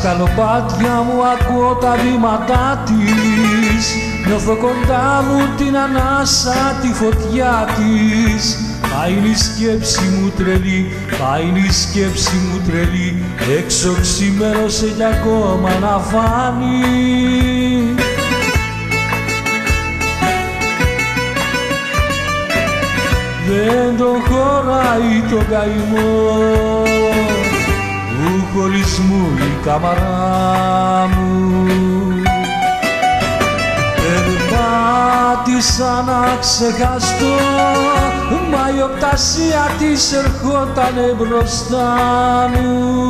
σκαλοπάτια μου ακούω τα βήματά της, νιώθω κοντά μου την ανάσα, τη φωτιά της. Πάει η σκέψη μου τρελή, πάει η σκέψη μου τρελή, έξω ξημέρωσε κι ακόμα να φάνει. Δεν τον χωράει τον καημό του χωρισμού η καμαρά μου. Περπάτησα να ξεχαστώ, μα η οπτασία της ερχότανε μπροστά μου.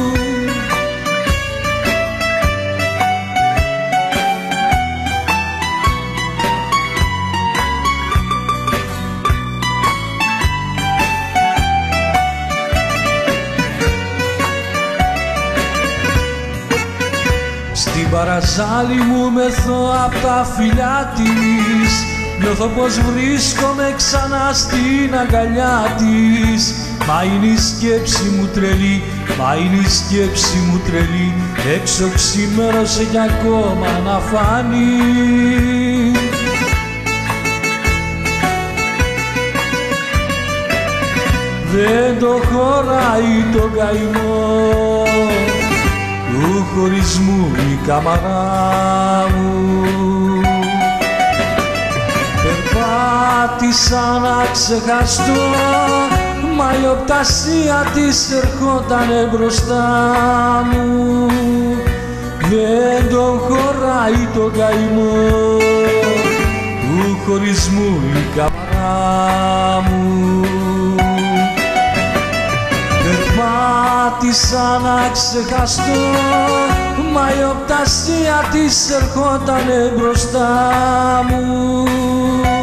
Στην παραζάλη μου μεθώ απ' τα φιλιά της, νιώθω πως βρίσκομαι ξανά στην αγκαλιά της. Μα είναι η σκέψη μου τρελή, μα είναι η σκέψη μου τρελή, έξω ξημέρωσε κι ακόμα να φάνει. Δεν το χωράει τον καημό του χωρισμού η καμαρά μου. Περπάτησα να ξεχαστώ, μα η οπτασία της ερχότανε μπροστά μου. Δεν τον χωράει τον καημό του χωρισμού η καμαρά μου. Περπάτησα να ξεχαστώ, μα η οπτασία της ερχότανε μπροστά μου.